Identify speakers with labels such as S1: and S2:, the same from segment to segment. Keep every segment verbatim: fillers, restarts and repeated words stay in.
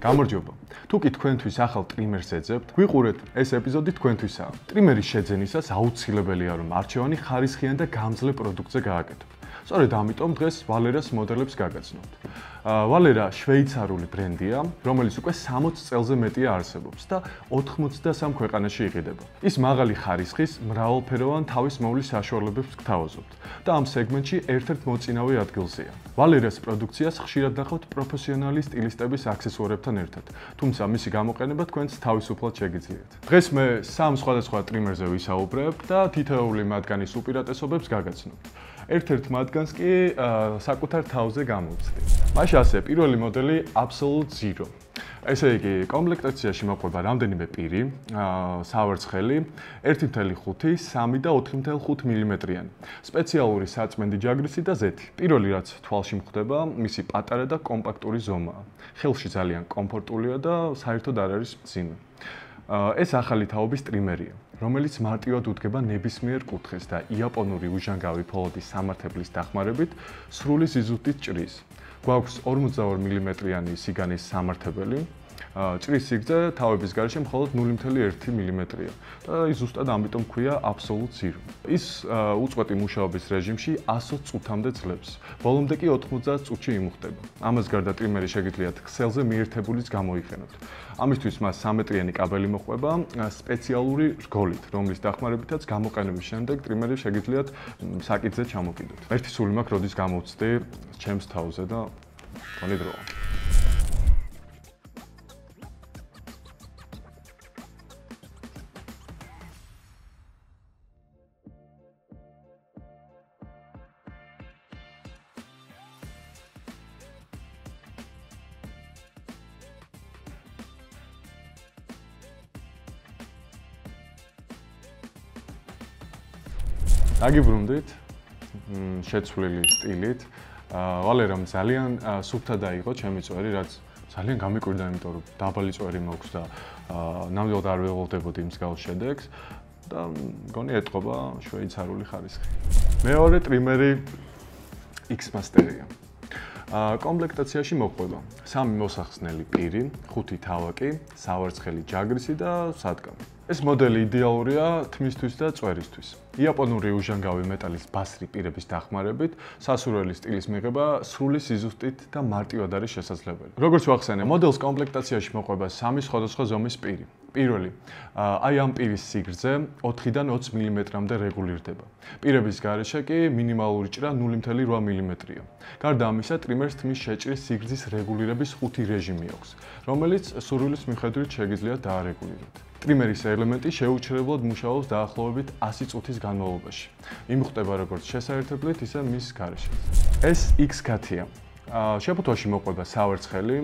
S1: გამარჯობა. თუ კი თქვენთვის ახალ ტრიმერს ეძებთ, გვიყურეთ, ეს ეპიზოდი თქვენთვისაა. ტრიმერის შეძენისას აუცილებელია, რომ არჩევანი ხარისხიან და გამძლე პროდუქტზე გააკეთოთ. სწორედ ამიტომ დღეს ვალერას მოდელებს გაგაცნობთ. ვალერა შვეიცარიული ბრენდია, რომელიც უკვე სამოცი წელზე მეტია არსებობს და ოთხმოცდასამ ქვეყანაში იყიდება. ის მაღალი ხარისხის, მრავალფეროვან თავის მოვლის საშუალებებს გთავაზობთ და ამ სეგმენტში ერთ-ერთ მოწინავე ადგილზეა. ვალერას პროდუქციას ხშირად ნახავთ პროფესიონალი სტილისტების აქსესუარებთან ერთად, თუმცა მისი გამოყენება თქვენს თავისუფლად შეგიძლიათ. დღეს მე სამ სხვადასხვა ტრიმერზე ვისაუბრებ და თითოეული მათგანის უპირატესობებს გაგაცნობთ. ერთ-ერთ მათგანს კი საკუთარ თავზე გამოვცდი. მაშინ ასე, პირველი მოდელი Absolute Zero. ესე იგი, კომპლექტაციაში მოყვება რამდენიმე პირი, სავერცხელი, ერთი კoma ხუთი, სამი და ოთხი კoma ხუთი მილიმეტრიანი. სპეციალური საწმენდი ჯაგრისი და ზეთი. პირველი რაც თვალში მხვდება, მისი პატარა და კომპაქტური ზომაა. ხელში ძალიან კომფორტულია და საერთოდ არ არის მძიმე. ეს ახალი თაობის ტრიმერია, რომელიც მარტივად უდგება ნებისმიერ კუთხეს და იაპონური უჟანგავი ფოლადის სამართებლის დახმარებით სრული სიზუსტით ჭრის. გვაქვს ორმოცდაორი მილიმეტრიანი სიგანის სამართებელი. ჭრის სიგრძე თავების გარეშე მხოლოდ ნული კoma ერთი მილიმეტრია და ის ზუსტად ამიტომ ქვია Absolute Zero. ის უწყვეტი მუშაობის რეჟიმში ასი წუთამდე ძლებს. ბოლომდე კი ოთხმოცდაათ წუთში იმუხტება. ამას გარდა ტრიმერი შეგიძლიათ ქსელზე მიერთებულიც გამოიყენოთ. ამისთვის მას სამეტრიანი კაბელი მოჰყვება სპეციალური რგოლით, რომლის დახმარებითაც გამოყენების შემდეგ ტრიმერი შეგიძლიათ საკითხზე ჩამოკიდოთ. ერთი სული მაქვს, როდის გამოვცდი ჩემს თავზე და თონი დროა. დაგიბრუნდით შეცვლილი სტილით. ვალერამ ძალიან სუფთა დაიღო ჩემი წვერი, რაც ძალიან გამიკვირდა, იმიტომ რომ დაბალი წვერი მაქვს და ნამდვილად არ ვეღოლდებოდი მსგავს შედეგს და მგონი ეტყობა შვეიცარიული ხარისხი. მეორე ტრიმერი X-Master-ია. კომპლექტაციაში მოყვება სამი მოსახსნელი პირი, ხუთი თავაკი, სავერცხელი ჯაგრისი და სადგამი. ეს მოდელი იდეალურია თმისთვის და წვერისთვის. იაპონური უჟანგავი მეტალის ბასრი პირების დახმარებით სასურველი სტილის მიღება სრული სიზუსტით და მარტივად არის შესაძლებელი. როგორც ვახსენე, მოდელს კომპლექტაციაში მოყვება სამი სხვადასხვა ზომის პირი. პირველი, აი ამ პირის სიგრძე ოთხიდან ოცი მილიმეტრამდე რეგულირდება. პირების გარეშე კი მინიმალური ჭრა ნული კoma რვა მილიმეტრია. გარდა ამისა, ტრიმერს თმის შეჭრის სიგრძის რეგულირების ხუთი რეჟიმი აქვს, რომელიც სურვილის მიხედვით შეგიძლიათ დაარეგულიროთ. ტრიმერის ელემენტი შეუჩერებლად მუშაობს დაახლოებით ასი წუთის განმავლობაში. იმუხტება როგორც შესაერთებლით, ისე მის გარეშეც. ეს X-Cut-ია. შეფუთვაში მოყვება სავერცხელი,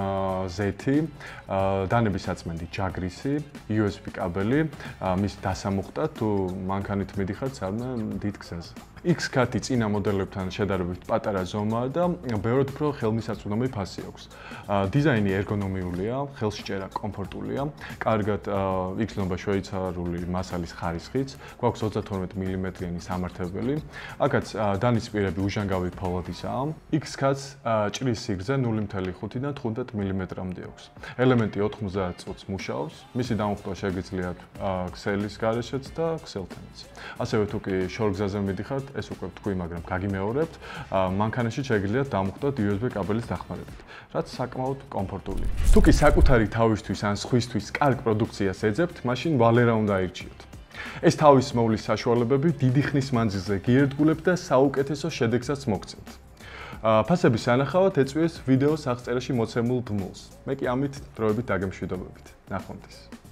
S1: ზეთი, დანების საწმენდი ჯაგრისი, იუ ეს ბი კაბელი, მის დასამუხტად თუ მანქანით მიდიხართ სარნა დიდ გზაზე. X-Cut-ი წინა მოდელებთან შედარებით პატარა ზომაა და ბევრად უფრო ხელმისაწვდომი ფასი აქვს. დიზაინი ერგონომიულია, ხელში ჭერა კომფორტულია, კარგად იგრძნობა შვეიცარიული მასალის ხარისხიც, გვაქვს ოცდათორმეტი მილიმეტრიანი სამართებელი. აქაც დანის პირები უჟანგავი ფოლადისაა. X-Cut-ს ჭრის სიგრძე ნული კoma ხუთიდან თხუთმეტ მილიმეტრამდე აქვს. ელემენტი ოთხმოცდაათ წუთს მუშაობს, მისი დამუხტვა შეგიძლიათ ქსელის გარეშეც და ქსელთანაც. ასევე თუ კი შორგზაზე მიდიხართ, ეს უკვე თქვი, მაგრამ გაგიმეორებთ, მანქანაში შეგიძლიათ დამუხტოთ იუ ეს ბი კაბელის დახმარებით, რაც საკმაოდ კომფორტულია. თუ კი საკუთარი თავისთვის ან სხვისთვის კარგ პროდუქციას ეძებთ, მაშინ ვალერა უნდა აირჩიოთ. ეს თავის მოვლის საშუალებები დიდი ხნის მანძილზე გიერთგულებთ და საუკეთესო შედეგსაც მოგცემთ. ფასების სანახავად ეწვიეს ვიდეოს აღწერაში მოცემულ ბმულს. მე კი ამით დროებით დაგემშვიდობებით. ნახვამდის.